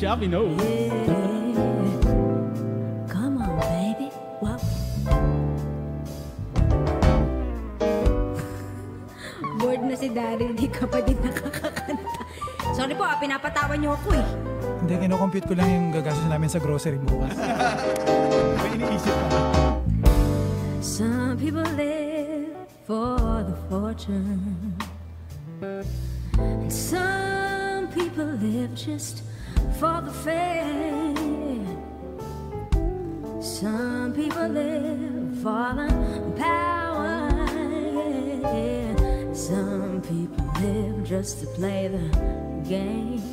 Shelby knows. Come on, baby. Wow. Bored na si Daryl, di ka pa din nakakakanta. Sorry po, pinapatawa niyo ako eh. Hindi, kinocompute ko lang yung gagastos namin sa grocery bukas. May iniisip ka. Some people live for the fortune, and some people live just for the fame. Some people live for the power, yeah. Some people live just to play the game.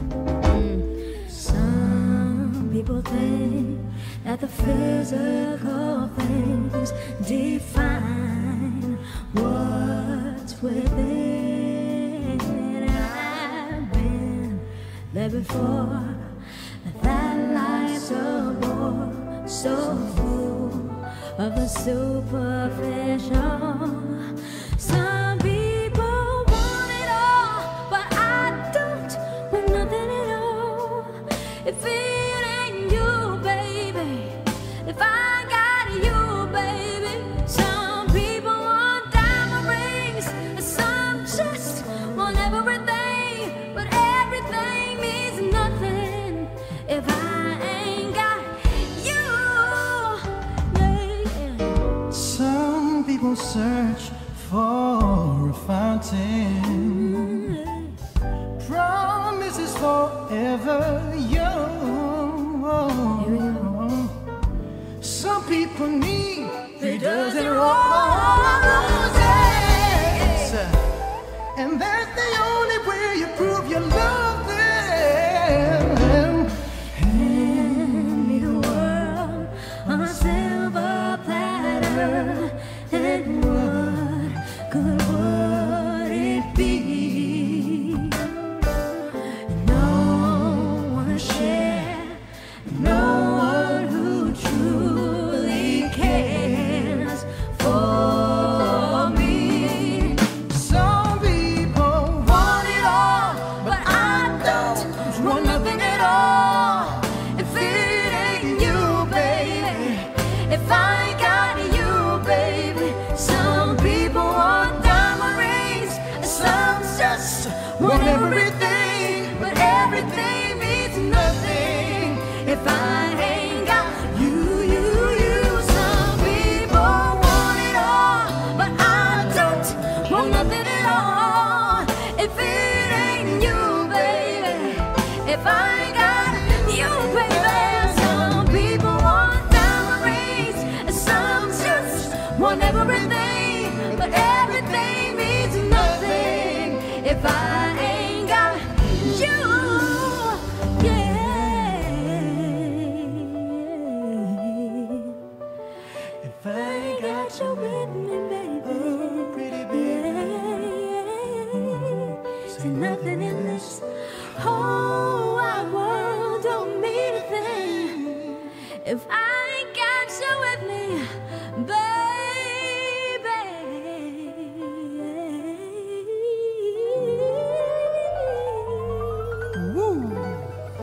Some people think that the physical things define what's within. I've been there before. That life's a bore, so full of the superficial. Some people want it all, but I don't want nothing at all. If it ain't you, baby, if I got you, baby. Some people want diamond rings, and some just want everything, but everything means nothing if I ain't got you. Yeah. Some people search for a fountain, promises forever young. Some people need 3 dozen roses, and that's the only way you prove you love them. Hand me the world on a silver platter, and what good would it be? No one to share, no one who truly cares for me. Some people Want it all, but I don't want nothing at all. If it ain't you, baby, if I ain't got you, baby. Some people want diamond rings, and some just want everything, but everything means nothing if I ain't got you, you, you. Some people want it all, but I don't want nothing at all. If it ain't you, baby, if I ain't got you, baby. Some people want diamond rings, and some just want everything, but everything means nothing if I ain't got you. Yeah. If I ain't got you with me, baby. Oh, pretty baby. Say nothing in this whole wide world don't mean a thing if I ain't got you with me.